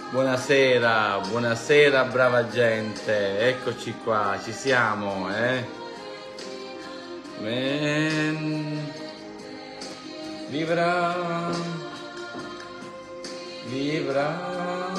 Buonasera, buonasera brava gente, eccoci qua, ci siamo, Vivrà, vivrà,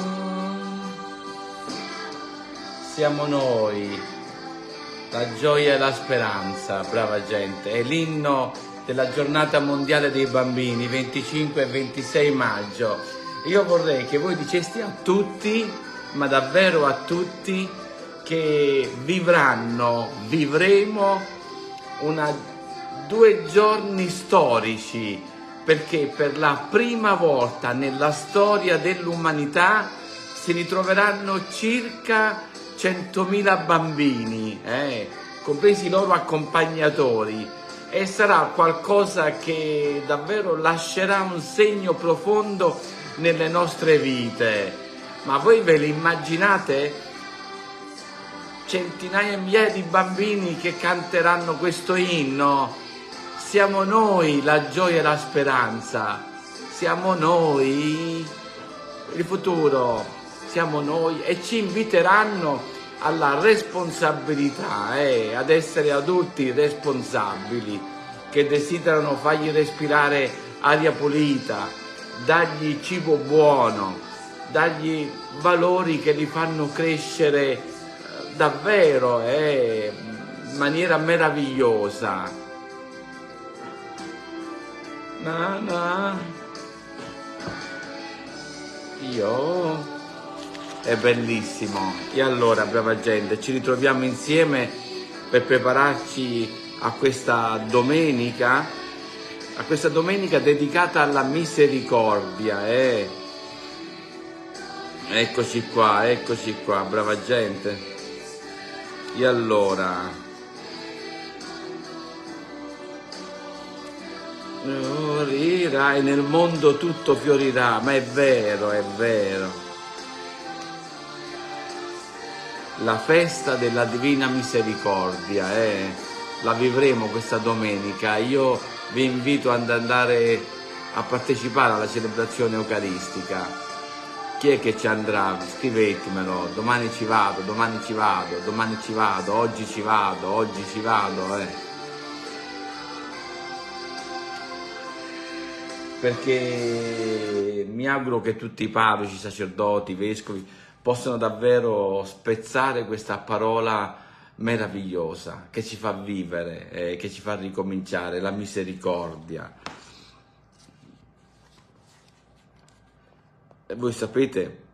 siamo noi, la gioia e la speranza, brava gente, è l'inno della giornata mondiale dei bambini, 25 e 26 maggio. Io vorrei che voi diceste a tutti, ma davvero a tutti, che vivremo 2 giorni storici, perché per la prima volta nella storia dell'umanità si ritroveranno circa 100.000 bambini, compresi i loro accompagnatori, e sarà qualcosa che davvero lascerà un segno profondo nelle nostre vite. Ma voi ve li immaginate? Centinaia e migliaia di bambini che canteranno questo inno. Siamo noi la gioia e la speranza, siamo noi il futuro, siamo noi, e ci inviteranno alla responsabilità, ad essere adulti responsabili che desiderano fargli respirare aria pulita, dargli cibo buono, dargli valori che li fanno crescere davvero in maniera meravigliosa. È bellissimo. E allora, brava gente, ci ritroviamo insieme per prepararci a questa domenica dedicata alla misericordia. Eccoci qua, brava gente. E allora, fiorirà e nel mondo tutto fiorirà, ma è vero. La festa della Divina Misericordia, la vivremo questa domenica. Io vi invito ad andare a partecipare alla celebrazione eucaristica. Chi è che ci andrà? Scrivetemelo, domani ci vado, oggi ci vado. Perché mi auguro che tutti i parroci, sacerdoti, vescovi possano davvero spezzare questa parola meravigliosa che ci fa vivere, che ci fa ricominciare, la misericordia. E voi sapete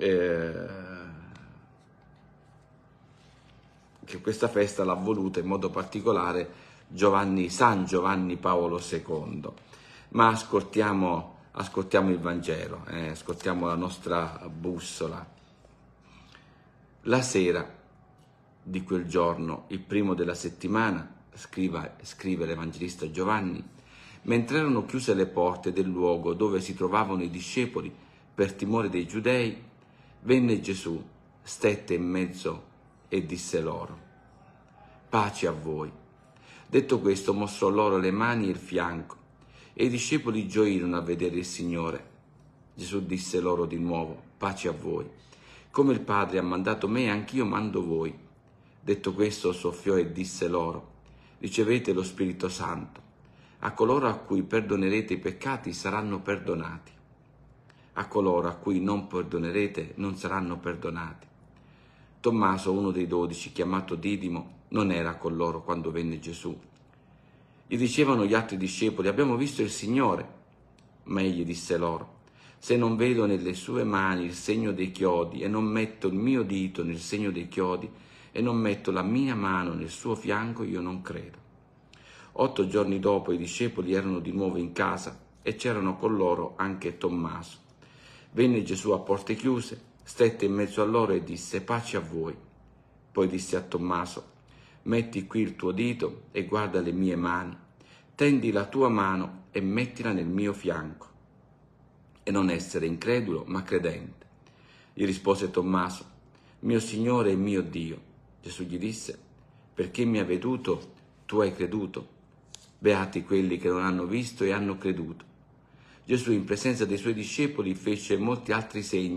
che questa festa l'ha voluta in modo particolare San Giovanni Paolo II. Ma ascoltiamo il Vangelo, ascoltiamo la nostra bussola. La sera di quel giorno, il primo della settimana, scrive l'Evangelista Giovanni, mentre erano chiuse le porte del luogo dove si trovavano i discepoli per timore dei giudei, venne Gesù, stette in mezzo e disse loro: pace a voi. Detto questo, mostrò loro le mani e il fianco, e i discepoli gioirono a vedere il Signore. Gesù disse loro di nuovo: pace a voi. Come il Padre ha mandato me, anch'io mando voi. Detto questo, soffiò e disse loro: ricevete lo Spirito Santo. A coloro a cui perdonerete i peccati saranno perdonati. A coloro a cui non perdonerete non saranno perdonati. Tommaso, uno dei 12, chiamato Didimo, non era con loro quando venne Gesù. Gli dicevano gli altri discepoli: abbiamo visto il Signore. Ma egli disse loro: se non vedo nelle sue mani il segno dei chiodi, e non metto il mio dito nel segno dei chiodi, e non metto la mia mano nel suo fianco, io non credo. 8 giorni dopo i discepoli erano di nuovo in casa, e c'erano con loro anche Tommaso. Venne Gesù a porte chiuse, stette in mezzo a loro e disse: pace a voi. Poi disse a Tommaso: metti qui il tuo dito e guarda le mie mani, tendi la tua mano e mettila nel mio fianco, e non essere incredulo ma credente. Gli rispose Tommaso: mio Signore e mio Dio. Gesù gli disse: perché mi hai veduto, tu hai creduto. Beati quelli che non hanno visto e hanno creduto. Gesù, in presenza dei suoi discepoli, fece molti altri segni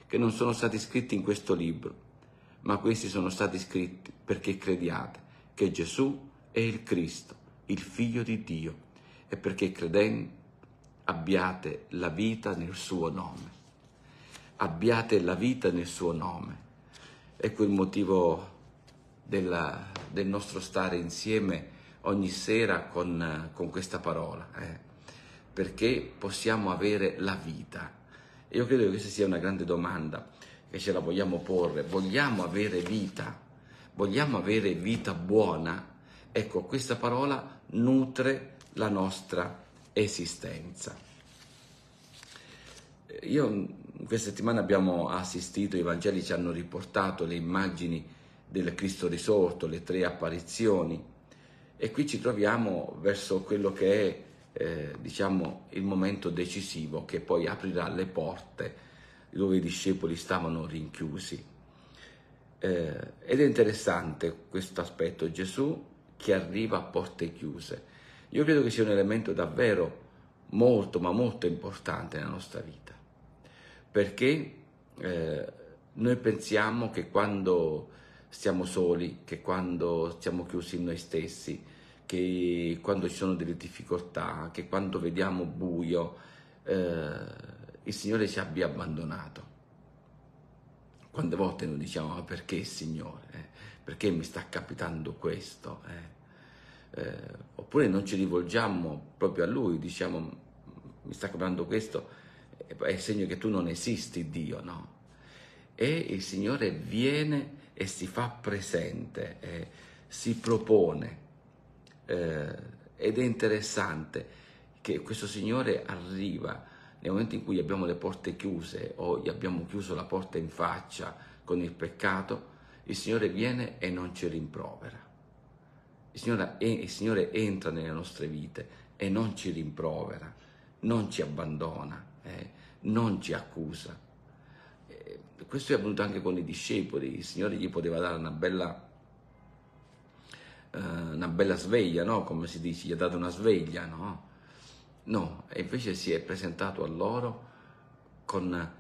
che non sono stati scritti in questo libro, ma questi sono stati scritti perché crediate che Gesù è il Cristo, il Figlio di Dio, e perché credendo abbiate la vita nel suo nome. Abbiate la vita nel suo nome. Ecco il motivo del nostro stare insieme ogni sera con questa parola, perché possiamo avere la vita. E io credo che questa sia una grande domanda che ce la vogliamo porre. Vogliamo avere vita? Vogliamo avere vita buona? Ecco, questa parola nutre la nostra esistenza. Questa settimana abbiamo assistito, i Vangeli ci hanno riportato le immagini del Cristo risorto, le 3 apparizioni, e qui ci troviamo verso quello che è diciamo il momento decisivo che poi aprirà le porte dove i discepoli stavano rinchiusi. Ed è interessante questo aspetto, Gesù che arriva a porte chiuse. Io credo che sia un elemento davvero molto, ma molto importante nella nostra vita, perché noi pensiamo che quando stiamo soli, che quando siamo chiusi in noi stessi, che quando ci sono delle difficoltà, che quando vediamo buio, il Signore ci abbia abbandonato. Quante volte noi diciamo: ma perché, Signore? Perché mi sta capitando questo? Oppure non ci rivolgiamo proprio a Lui, diciamo: mi sta capitando questo, è segno che tu non esisti, Dio, no? E il Signore viene e si fa presente, si propone, ed è interessante che questo Signore arriva nel momento in cui abbiamo le porte chiuse o gli abbiamo chiuso la porta in faccia con il peccato. Il Signore viene e non ci rimprovera. Il Signore entra nelle nostre vite e non ci rimprovera, non ci abbandona, non ci accusa. Questo è avvenuto anche con i discepoli. Il Signore gli poteva dare una bella sveglia, no? Come si dice, gli ha dato una sveglia, no? No, e invece si è presentato a loro con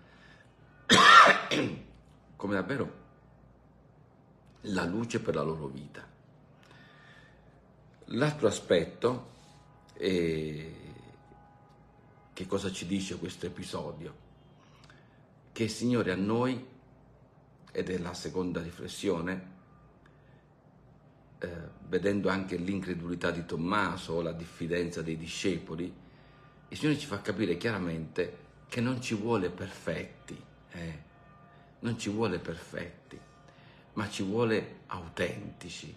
come davvero la luce per la loro vita. L'altro aspetto è che cosa ci dice questo episodio? Che il Signore a noi, ed è la seconda riflessione, vedendo anche l'incredulità di Tommaso, la diffidenza dei discepoli, il Signore ci fa capire chiaramente che non ci vuole perfetti, non ci vuole perfetti, ma ci vuole autentici,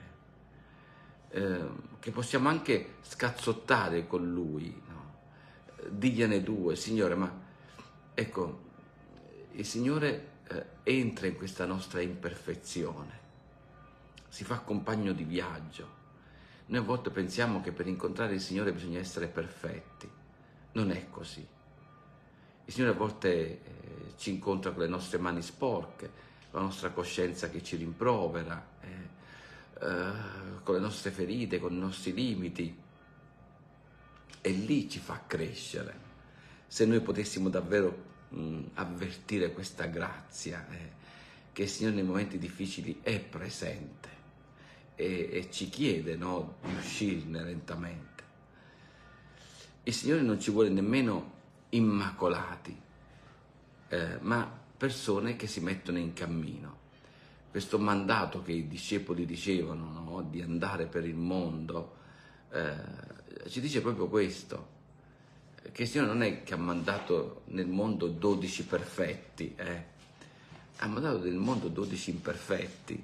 che possiamo anche scazzottare con Lui, no? Digliene due: Signore, ma ecco, il Signore entra in questa nostra imperfezione, si fa compagno di viaggio. Noi a volte pensiamo che per incontrare il Signore bisogna essere perfetti. Non è così. Il Signore a volte ci incontra con le nostre mani sporche, con la nostra coscienza che ci rimprovera, con le nostre ferite, con i nostri limiti, e lì ci fa crescere. Se noi potessimo davvero avvertire questa grazia, che il Signore nei momenti difficili è presente e ci chiede, no, di uscirne lentamente. Il Signore non ci vuole nemmeno immacolati, ma persone che si mettono in cammino. Questo mandato che i discepoli dicevano, no, di andare per il mondo, ci dice proprio questo, che il Signore non è che ha mandato nel mondo 12 perfetti, ha mandato nel mondo 12 imperfetti,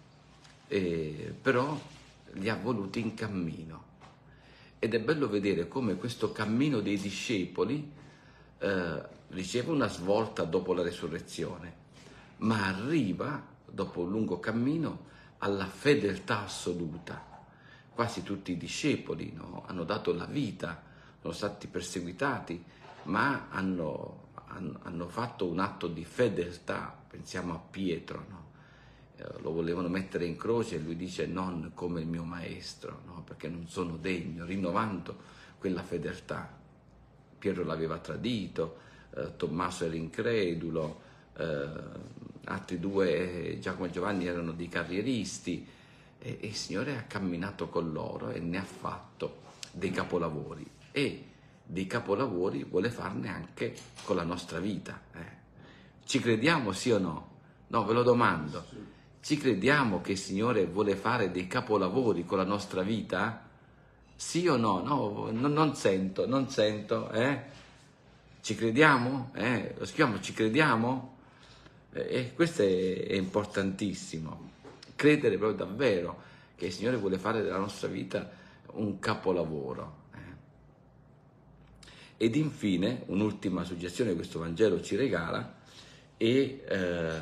però li ha voluti in cammino. Ed è bello vedere come questo cammino dei discepoli riceve una svolta dopo la resurrezione, ma arriva, dopo un lungo cammino, alla fedeltà assoluta. Quasi tutti i discepoli, no, hanno dato la vita, sono stati perseguitati, ma hanno fatto un atto di fedeltà. Pensiamo a Pietro, no? Lo volevano mettere in croce e lui dice: non come il mio maestro, no? Perché non sono degno, rinnovando quella fedeltà. Pietro l'aveva tradito, Tommaso era incredulo, altri due, Giacomo e Giovanni, erano dei carrieristi, e il Signore ha camminato con loro e ne ha fatto dei capolavori, e dei capolavori vuole farne anche con la nostra vita. Ci crediamo, sì o no? No, ve lo domando. Ci crediamo che il Signore vuole fare dei capolavori con la nostra vita? Sì o no? No, non sento, Ci crediamo? Lo scriviamo, ci crediamo? E questo è importantissimo. Credere proprio davvero che il Signore vuole fare della nostra vita un capolavoro. Ed infine, un'ultima suggestione che questo Vangelo ci regala è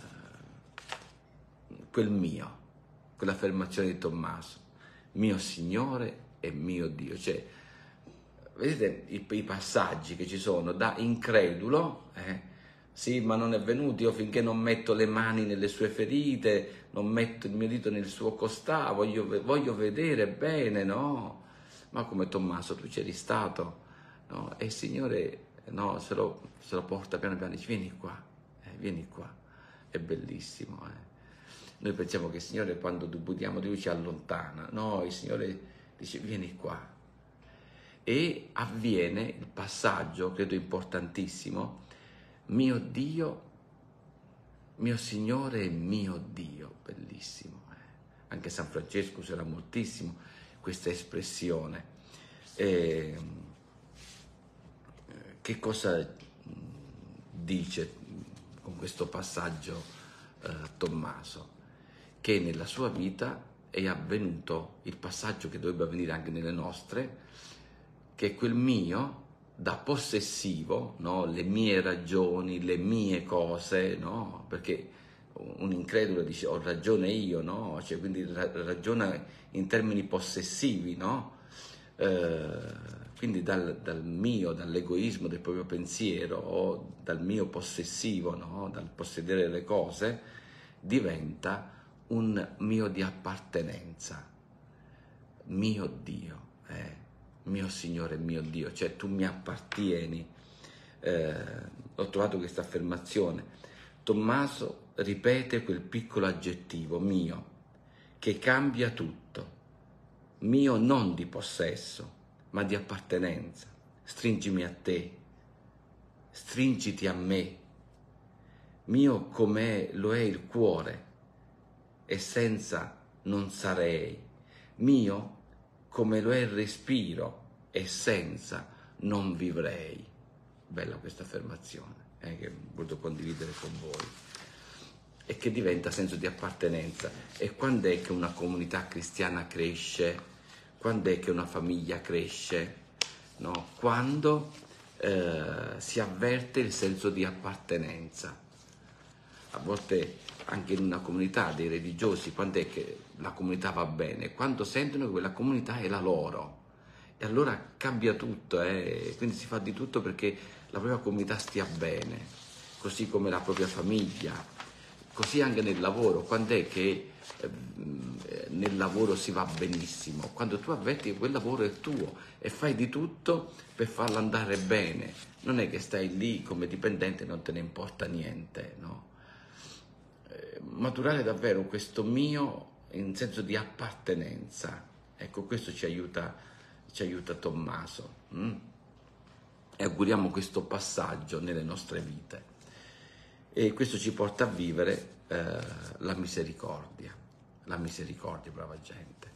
quel mio, quell'affermazione di Tommaso: mio Signore e mio Dio. Cioè, vedete i passaggi che ci sono da incredulo, sì, ma non è venuto io finché non metto le mani nelle sue ferite, non metto il mio dito nel suo costato, voglio vedere bene, no? Ma come Tommaso, tu c'eri stato, no? E il Signore, no, se lo porta piano piano, dice: vieni qua, è bellissimo, Noi pensiamo che il Signore, quando dubitiamo di Lui, ci allontana. No, il Signore dice: vieni qua. E avviene il passaggio, credo importantissimo: mio Dio, mio Signore e mio Dio. Bellissimo. Anche San Francesco userà moltissimo questa espressione. Che cosa dice con questo passaggio Tommaso? Che nella sua vita è avvenuto il passaggio che dovrebbe avvenire anche nelle nostre, che quel mio da possessivo, no? Le mie ragioni, le mie cose, no? Perché un incredulo dice: ho ragione io, no? Cioè, quindi ragiona in termini possessivi, no? Quindi dal mio, dall'egoismo del proprio pensiero, o dal mio possessivo, no? Dal possedere le cose, diventa un mio di appartenenza, mio Dio, mio Signore e mio Dio, cioè tu mi appartieni. Ho trovato questa affermazione. Tommaso ripete quel piccolo aggettivo, mio, che cambia tutto. Mio non di possesso, ma di appartenenza. Stringimi a te, stringiti a me. Mio come lo è il cuore, e senza non sarei. Mio come lo è il respiro, e senza non vivrei. Bella questa affermazione, che ho voluto condividere con voi, e che diventa senso di appartenenza. E quando è che una comunità cristiana cresce? Quando è che una famiglia cresce? No? Quando si avverte il senso di appartenenza. A volte anche in una comunità dei religiosi, quando è che la comunità va bene? Quando sentono che quella comunità è la loro, e allora cambia tutto, quindi si fa di tutto perché la propria comunità stia bene, così come la propria famiglia, così anche nel lavoro. Quando è che nel lavoro si va benissimo? Quando tu avverti che quel lavoro è tuo e fai di tutto per farlo andare bene, non è che stai lì come dipendente e non te ne importa niente, no? Maturare davvero questo mio in senso di appartenenza, ecco, questo ci aiuta Tommaso, e auguriamo questo passaggio nelle nostre vite, e questo ci porta a vivere la misericordia, brava gente.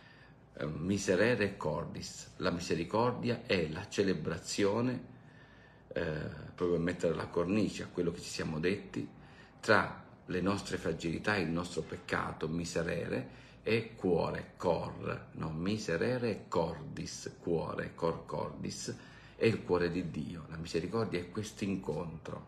Miserere cordis, la misericordia è la celebrazione, proprio mettere la cornice a quello che ci siamo detti, tra le nostre fragilità e il nostro peccato, miserere, e cuore, cor, no? Miserere cordis, cuore, cor cordis, è il cuore di Dio. La misericordia è questo incontro,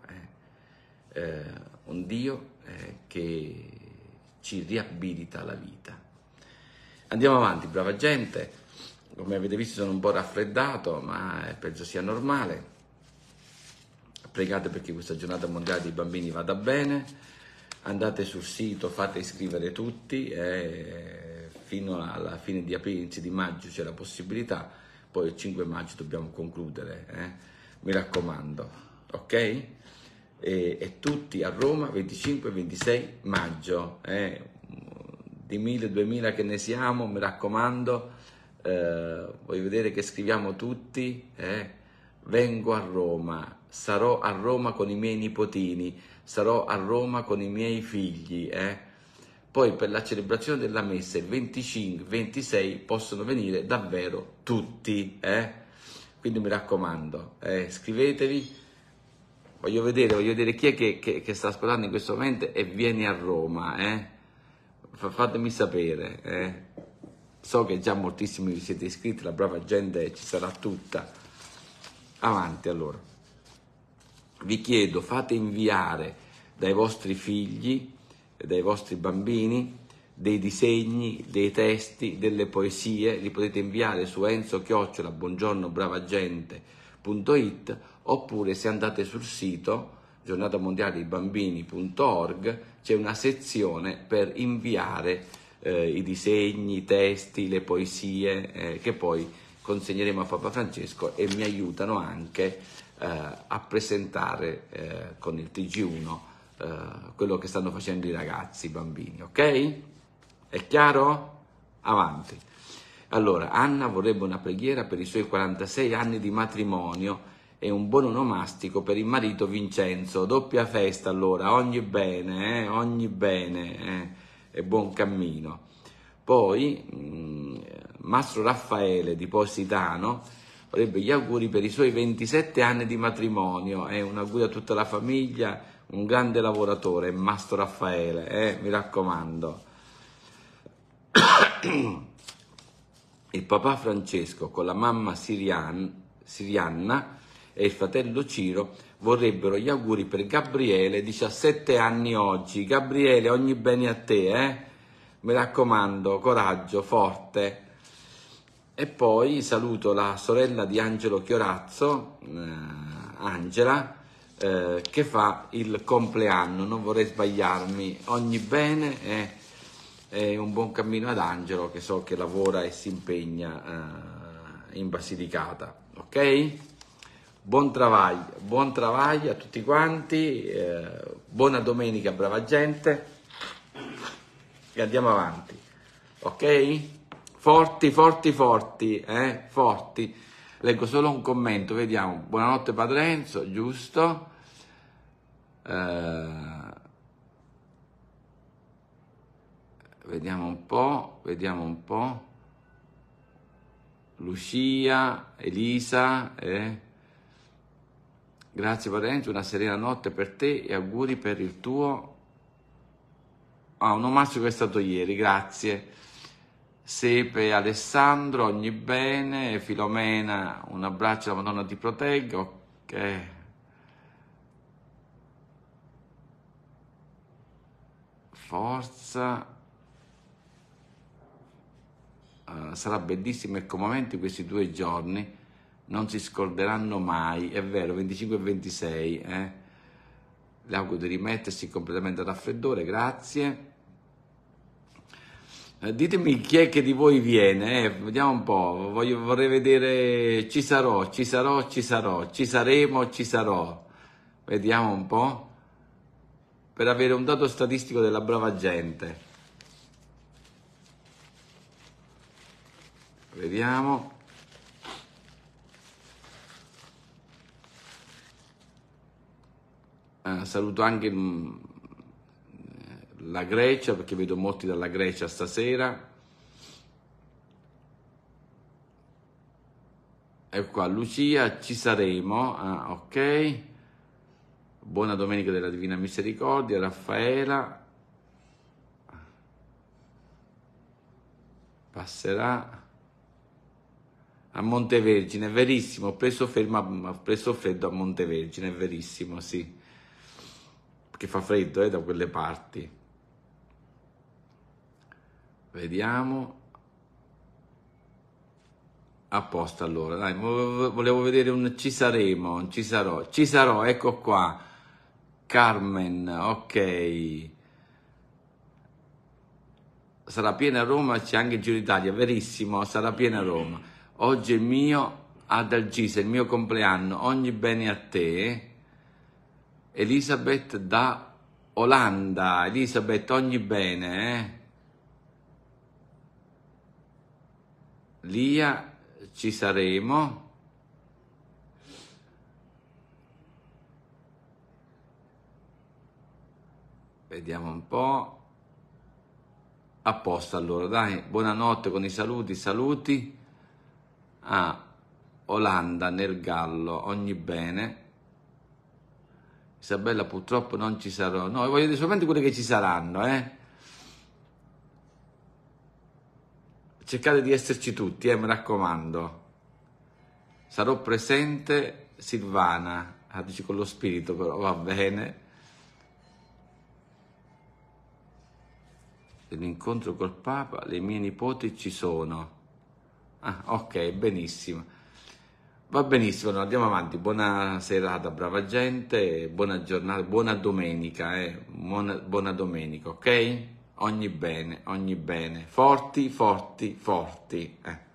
un Dio che ci riabilita alla vita. Andiamo avanti, brava gente. Come avete visto sono un po' raffreddato, ma penso sia normale. Pregate perché questa giornata mondiale dei bambini vada bene. Andate sul sito, fate iscrivere tutti, fino alla fine di aprile, inizio di maggio c'è la possibilità, poi il 5 maggio dobbiamo concludere, mi raccomando, ok? e tutti a Roma 25 e 26 maggio. Di 1000, 2000 che ne siamo, mi raccomando, voglio vedere che scriviamo tutti, vengo a Roma, sarò a Roma con i miei nipotini, sarò a Roma con i miei figli, Poi per la celebrazione della messa il 25, 26 possono venire davvero tutti, Quindi mi raccomando, scrivetevi, voglio vedere chi è che sta ascoltando in questo momento e vieni a Roma, Fatemi sapere, So che già moltissimi vi siete iscritti, la brava gente ci sarà tutta. Avanti allora. Vi chiedo, fate inviare dai vostri figli, dai vostri bambini, dei disegni, dei testi, delle poesie, li potete inviare su enzo@buongiornobravagente.it, oppure se andate sul sito giornatamondialebambini.org c'è una sezione per inviare i disegni, i testi, le poesie che poi consegneremo a Papa Francesco e mi aiutano anche a presentare con il TG1 quello che stanno facendo i ragazzi, i bambini, ok? È chiaro? Avanti. Allora, Anna vorrebbe una preghiera per i suoi 46 anni di matrimonio e un buon onomastico per il marito Vincenzo. Doppia festa allora, ogni bene e buon cammino. Poi Mastro Raffaele di Positano vorrebbe gli auguri per i suoi 27 anni di matrimonio, un augurio a tutta la famiglia, un grande lavoratore, Mastro Raffaele, mi raccomando. Il papà Francesco con la mamma Sirianna e il fratello Ciro vorrebbero gli auguri per Gabriele, 17 anni oggi. Gabriele, ogni bene a te, mi raccomando, coraggio, forte. E poi saluto la sorella di Angelo Chiorazzo, Angela, che fa il compleanno, non vorrei sbagliarmi. Ogni bene e un buon cammino ad Angelo, che so che lavora e si impegna in Basilicata, ok? Buon travaglio a tutti quanti, buona domenica brava gente e andiamo avanti, ok? Forti, forti. Leggo solo un commento, vediamo. Buonanotte Padre Enzo, giusto? Vediamo un po'. Lucia, Elisa, grazie Padre Enzo, una serena notte per te e auguri per il tuo... un omaggio che è stato ieri, grazie. Sepe Alessandro, ogni bene. Filomena, un abbraccio, la Madonna ti protegga, ok. Forza. Sarà bellissimo e commovente questi 2 giorni, non si scorderanno mai, è vero, 25 e 26, Le auguro di rimettersi completamente al raffreddore, grazie. Ditemi chi è che di voi viene, vediamo un po', vorrei vedere, ci sarò, ci saremo, vediamo un po', per avere un dato statistico della brava gente. Vediamo. Saluto anche la Grecia, perché vedo molti dalla Grecia stasera. Ecco qua, Lucia, ci saremo, ok. Buona domenica della Divina Misericordia, Raffaela. Passerà a Montevergine, è verissimo, ho preso freddo a Montevergine, è verissimo, sì. Perché fa freddo, da quelle parti. Vediamo. A posto allora, dai, volevo vedere un ci saremo, ci sarò, ecco qua. Carmen, ok. Sarà piena a Roma, c'è anche il Giro d'Italia, verissimo, sarà piena a Roma. Oggi è il mio, ad Algisa, il mio compleanno, ogni bene a te. Elisabeth da Olanda. Elisabeth, ogni bene, Lia, ci saremo. Vediamo un po'. A posto allora, dai, buonanotte con i saluti. Olanda, nel Gallo, ogni bene. Isabella, purtroppo non ci sarò. No, voglio dire solamente quelle che ci saranno, Cercate di esserci tutti, mi raccomando. Sarò presente, Silvana. Dici con lo spirito, però va bene. L'incontro col Papa, le mie nipoti ci sono. Ok, benissimo. Va benissimo, allora andiamo avanti. Buona serata, brava gente, buona giornata, buona domenica, buona domenica, ok? Ogni bene, forti, forti, forti.